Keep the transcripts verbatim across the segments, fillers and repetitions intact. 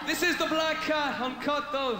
This is the Black Cat, uncut Dubh.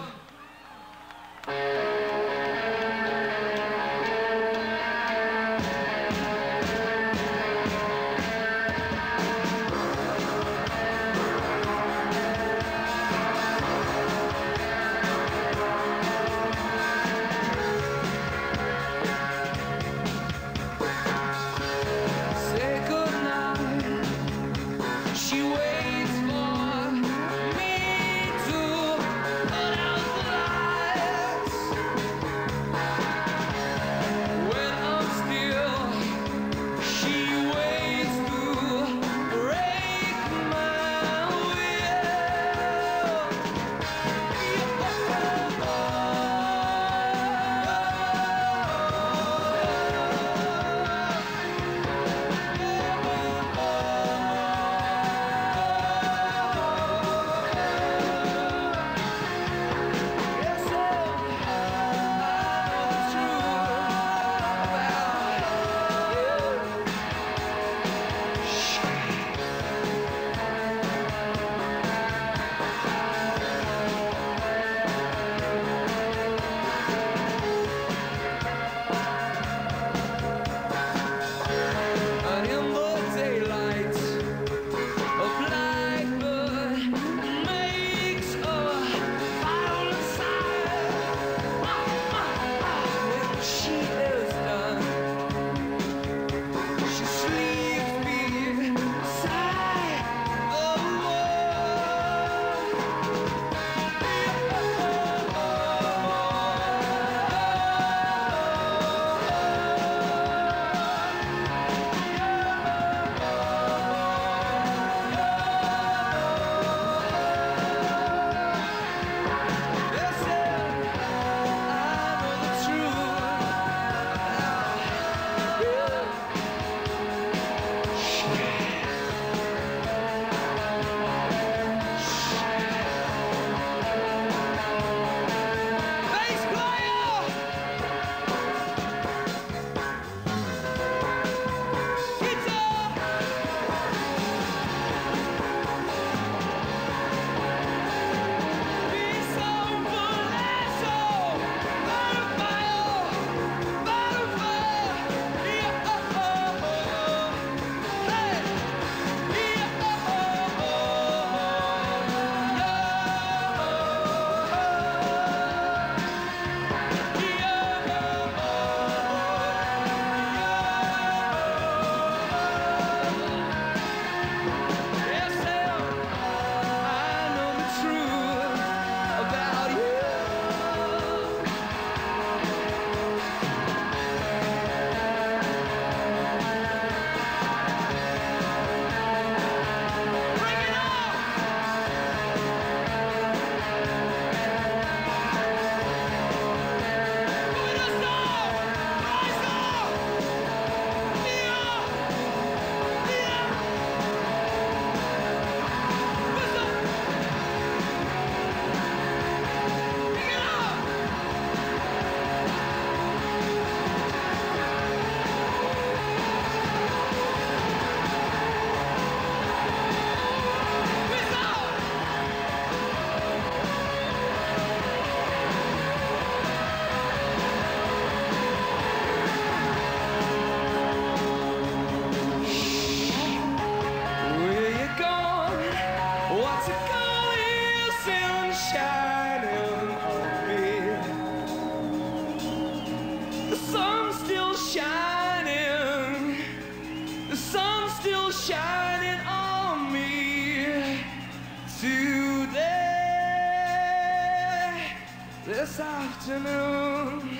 Shining on me today, this afternoon.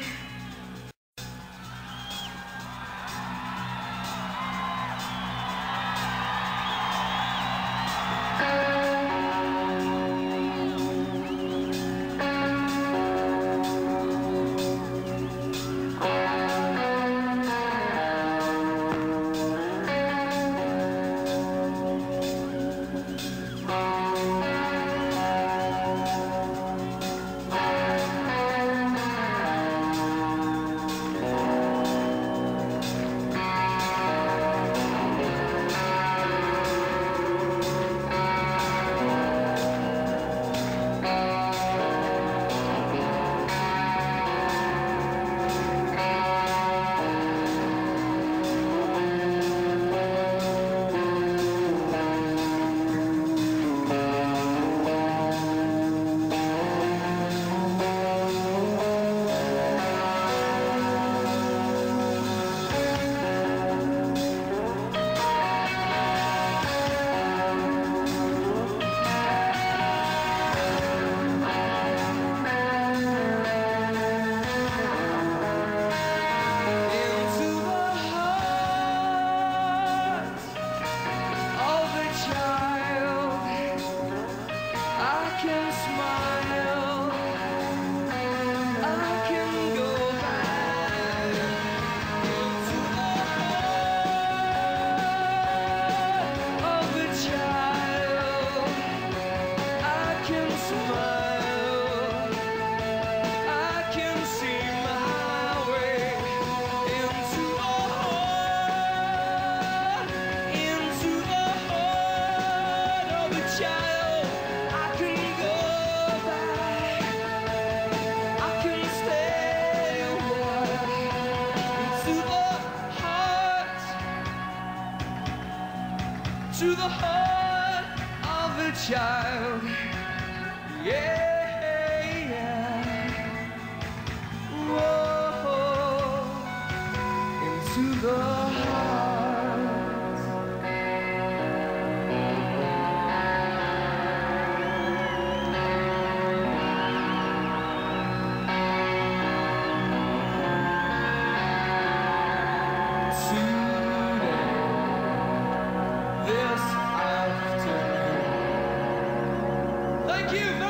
I can smile, I can go back into the heart of a child. I can smile, I can see my way into the heart, into the heart of a child. I can go back, I can stay a while into the heart, to the heart of a child. Yeah, yeah. Whoa, into the heart. Today, this afternoon. Thank you.